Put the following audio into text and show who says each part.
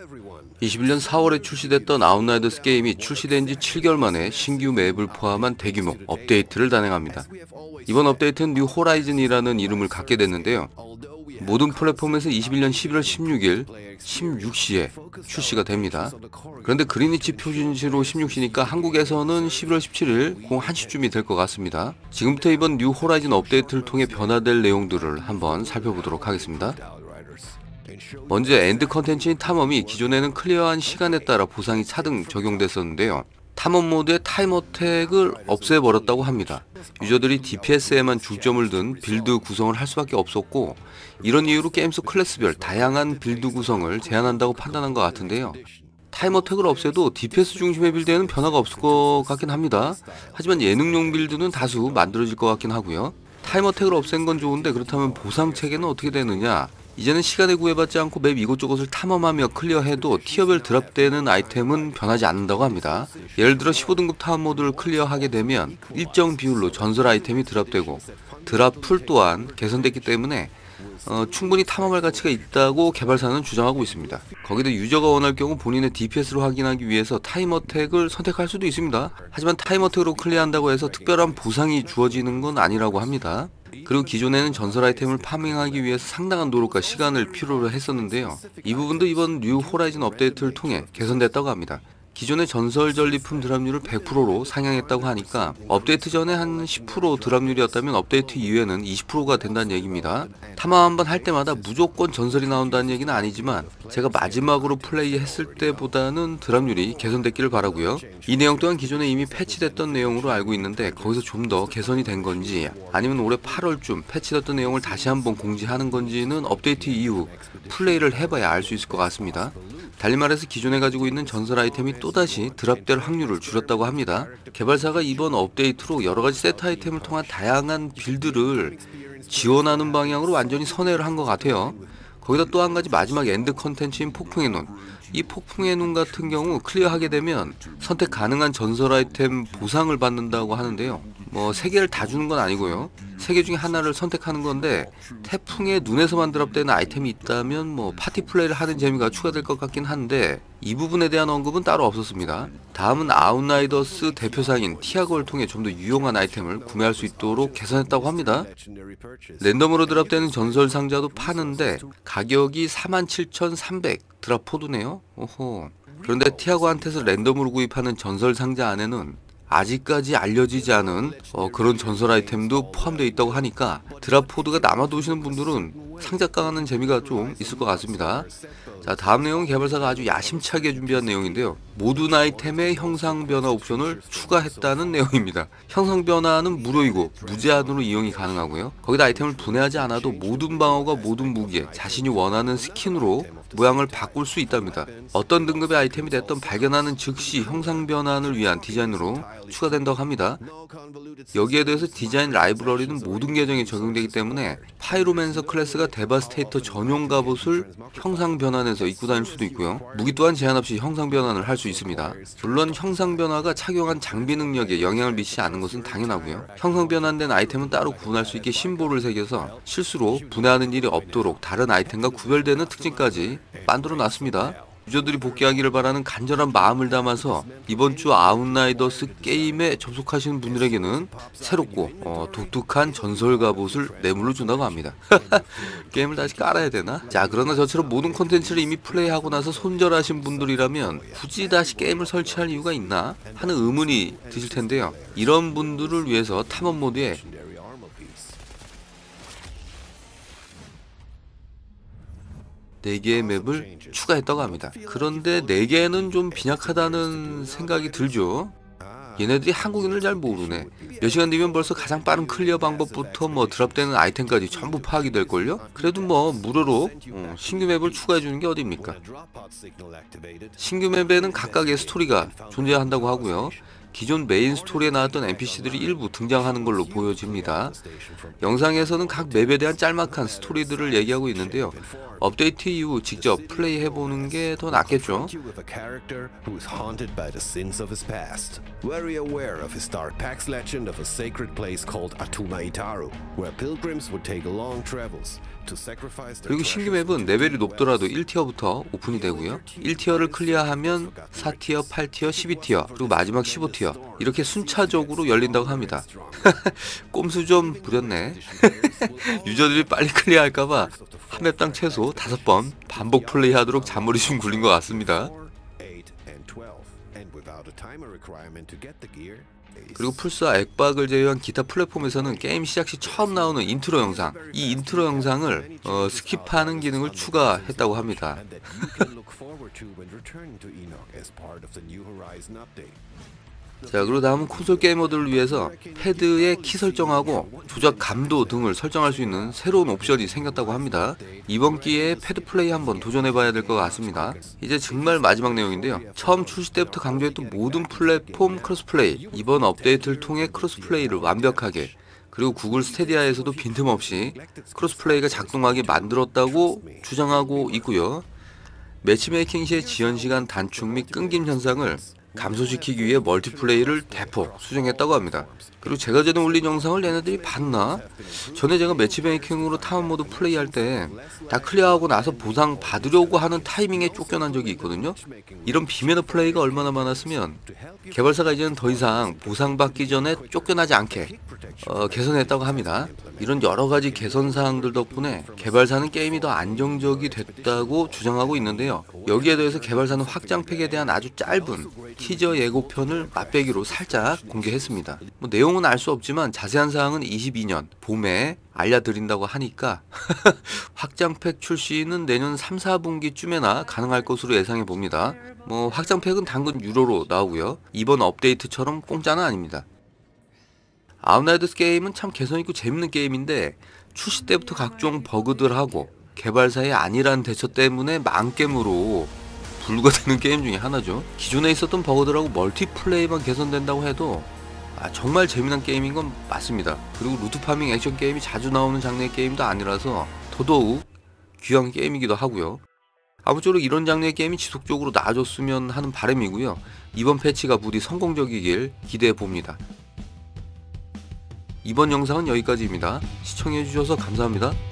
Speaker 1: 21년 4월에 출시됐던 아웃라이더스 게임이 출시된 지 7개월 만에 신규 맵을 포함한 대규모 업데이트를 단행합니다. 이번 업데이트는 뉴 호라이즌이라는 이름을 갖게 됐는데요. 모든 플랫폼에서 21년 11월 16일 16시에 출시가 됩니다. 그런데 그리니치 표준시로 16시니까 한국에서는 11월 17일 공 1시쯤이 될 것 같습니다. 지금부터 이번 뉴 호라이즌 업데이트를 통해 변화될 내용들을 한번 살펴보도록 하겠습니다. 먼저 엔드 컨텐츠인 탐험이 기존에는 클리어한 시간에 따라 보상이 차등 적용됐었는데요. 탐험 모드의 타임 어택을 없애버렸다고 합니다. 유저들이 DPS에만 중점을 둔 빌드 구성을 할 수밖에 없었고, 이런 이유로 게임 속 클래스별 다양한 빌드 구성을 제한한다고 판단한 것 같은데요. 타임 어택을 없애도 DPS 중심의 빌드에는 변화가 없을 것 같긴 합니다. 하지만 예능용 빌드는 다수 만들어질 것 같긴 하고요. 타임 어택을 없앤 건 좋은데, 그렇다면 보상 체계는 어떻게 되느냐? 이제는 시간에 구애받지 않고 맵 이곳저곳을 탐험하며 클리어해도 티어별 드랍되는 아이템은 변하지 않는다고 합니다. 예를 들어 15등급 탐험 모드를 클리어하게 되면 일정 비율로 전설 아이템이 드랍되고, 드랍 풀 또한 개선됐기 때문에 충분히 탐험할 가치가 있다고 개발사는 주장하고 있습니다. 거기다 유저가 원할 경우 본인의 DPS를 확인하기 위해서 타임 어택을 선택할 수도 있습니다. 하지만 타임 어택으로 클리어한다고 해서 특별한 보상이 주어지는 건 아니라고 합니다. 그리고 기존에는 전설 아이템을 파밍하기 위해서 상당한 노력과 시간을 필요로 했었는데요. 이 부분도 이번 뉴 호라이즌 업데이트를 통해 개선됐다고 합니다. 기존의 전설 전리품 드랍률을 100%로 상향했다고 하니까 업데이트 전에 한 10% 드랍률이었다면 업데이트 이후에는 20%가 된다는 얘기입니다. 탐험 한번 할 때마다 무조건 전설이 나온다는 얘기는 아니지만, 제가 마지막으로 플레이했을 때보다는 드랍률이 개선됐기를 바라고요. 이 내용 또한 기존에 이미 패치됐던 내용으로 알고 있는데, 거기서 좀 더 개선이 된 건지 아니면 올해 8월쯤 패치됐던 내용을 다시 한번 공지하는 건지는 업데이트 이후 플레이를 해봐야 알 수 있을 것 같습니다. 달리 말해서 기존에 가지고 있는 전설 아이템이 또다시 드랍될 확률을 줄였다고 합니다. 개발사가 이번 업데이트로 여러가지 세트 아이템을 통한 다양한 빌드를 지원하는 방향으로 완전히 선회를 한 것 같아요. 거기다 또 한 가지 마지막 엔드 컨텐츠인 폭풍의 눈. 이 폭풍의 눈 같은 경우 클리어하게 되면 선택 가능한 전설 아이템 보상을 받는다고 하는데요. 3개를 다 주는 건 아니고요. 3개 중에 하나를 선택하는 건데, 태풍의 눈에서만 드랍되는 아이템이 있다면 파티 플레이를 하는 재미가 추가될 것 같긴 한데, 이 부분에 대한 언급은 따로 없었습니다. 다음은 아웃라이더스 대표상인 티아고를 통해 좀 더 유용한 아이템을 구매할 수 있도록 개선했다고 합니다. 랜덤으로 드랍되는 전설 상자도 파는데 가격이 47,300 드랍 포드네요. 오호. 그런데 티아고한테서 랜덤으로 구입하는 전설 상자 안에는 아직까지 알려지지 않은 그런 전설 아이템도 포함되어 있다고 하니까 드랍 포드가 남아도시는 분들은 상자 까는 재미가 좀 있을 것 같습니다. 자, 다음 내용은 개발사가 아주 야심차게 준비한 내용인데요. 모든 아이템의 형상 변화 옵션을 추가했다는 내용입니다. 형상 변화는 무료이고 무제한으로 이용이 가능하고요. 거기다 아이템을 분해하지 않아도 모든 방어가 모든 무기에 자신이 원하는 스킨으로 모양을 바꿀 수 있답니다. 어떤 등급의 아이템이 됐던 발견하는 즉시 형상 변환을 위한 디자인으로 추가된다고 합니다. 여기에 대해서 디자인 라이브러리는 모든 계정에 적용되기 때문에 파이로맨서 클래스가 데바스테이터 전용 갑옷을 형상 변환해서 입고 다닐 수도 있고요. 무기 또한 제한 없이 형상 변환을 할 수 있습니다. 물론 형상 변화가 착용한 장비 능력에 영향을 미치지 않는 것은 당연하고요. 형상 변환된 아이템은 따로 구분할 수 있게 심볼을 새겨서 실수로 분해하는 일이 없도록 다른 아이템과 구별되는 특징까지 만들어 놨습니다. 유저들이 복귀하기를 바라는 간절한 마음을 담아서 이번 주 아웃라이더스 게임에 접속하시는 분들에게는 새롭고 독특한 전설 갑옷을 뇌물로 준다고 합니다. 게임을 다시 깔아야 되나? 자, 그러나 저처럼 모든 콘텐츠를 이미 플레이하고 나서 손절하신 분들이라면 굳이 다시 게임을 설치할 이유가 있나 하는 의문이 드실 텐데요. 이런 분들을 위해서 탐험 모드에 4개의 맵을 추가했다고 합니다. 그런데 4개는 좀 빈약하다는 생각이 들죠. 얘네들이 한국인을 잘 모르네. 몇 시간 뒤면 벌써 가장 빠른 클리어 방법부터 드랍되는 아이템까지 전부 파악이 될걸요? 그래도 무료로 신규 맵을 추가해주는 게 어딥니까? 신규 맵에는 각각의 스토리가 존재한다고 하고요. 기존 메인 스토리에 나왔던 NPC들이 일부 등장하는 걸로 보여집니다. 영상에서는 각 맵에 대한 짤막한 스토리들을 얘기하고 있는데요. 업데이트 이후 직접 플레이해보는 게 더 낫겠죠.
Speaker 2: Very aware of his dark past legend of a sacred place called Atuma Itaru, where pilgrims would take long travels to sacrifice their
Speaker 1: 그리고 신규 맵은 레벨이 높더라도 1티어부터 오픈이 되고요. 1티어를 클리어하면 4티어, 8티어, 12티어, 그리고 마지막 15티어 이렇게 순차적으로 열린다고 합니다. 꼼수 좀 부렸네. 유저들이 빨리 클리어할까봐 한 맵당 최소 5번 반복 플레이하도록 잔머리 좀 굴린 것 같습니다. 그리고 플스와 엑박을 제외한 기타 플랫폼에서는 게임 시작 시 처음 나오는 인트로 영상, 이 인트로 영상을 스킵하는 기능을 추가했다고 합니다. 자, 그리고 다음은 콘솔 게이머들을 위해서 패드의 키 설정하고 조작 감도 등을 설정할 수 있는 새로운 옵션이 생겼다고 합니다. 이번 기회에 패드 플레이 한번 도전해봐야 될 것 같습니다. 이제 정말 마지막 내용인데요. 처음 출시 때부터 강조했던 모든 플랫폼 크로스플레이, 이번 업데이트를 통해 크로스플레이를 완벽하게, 그리고 구글 스테디아에서도 빈틈없이 크로스플레이가 작동하게 만들었다고 주장하고 있고요. 매치메이킹 시의 지연시간 단축 및 끊김 현상을 감소시키기 위해 멀티플레이를 대폭 수정했다고 합니다. 그리고 제가 전에 올린 영상을 얘네들이 봤나? 전에 제가 매치메이킹으로 타운모드 플레이할 때 다 클리어하고 나서 보상 받으려고 하는 타이밍에 쫓겨난 적이 있거든요. 이런 비매너 플레이가 얼마나 많았으면 개발사가 이제는 더 이상 보상받기 전에 쫓겨나지 않게 개선했다고 합니다. 이런 여러가지 개선사항들 덕분에 개발사는 게임이 더 안정적이 됐다고 주장하고 있는데요. 여기에 대해서 개발사는 확장팩에 대한 아주 짧은 티저 예고편을 맛배기로 살짝 공개했습니다. 뭐 내용은 알 수 없지만 자세한 사항은 22년 봄에 알려드린다고 하니까 확장팩 출시는 내년 3, 4분기쯤에나 가능할 것으로 예상해 봅니다. 뭐 확장팩은 당근 유료로 나오고요. 이번 업데이트처럼 공짜는 아닙니다. 아웃라이더스 게임은 참 개선있고 재밌는 게임인데 출시 때부터 각종 버그들하고 개발사의 안일한 대처 때문에 망겜으로 불과되는 게임 중에 하나죠. 기존에 있었던 버그들하고 멀티플레이만 개선된다고 해도 정말 재미난 게임인 건 맞습니다. 그리고 루트파밍 액션 게임이 자주 나오는 장르의 게임도 아니라서 더더욱 귀한 게임이기도 하고요. 아무쪼록 이런 장르의 게임이 지속적으로 나아졌으면 하는 바람이고요. 이번 패치가 부디 성공적이길 기대해 봅니다. 이번 영상은 여기까지입니다. 시청해주셔서 감사합니다.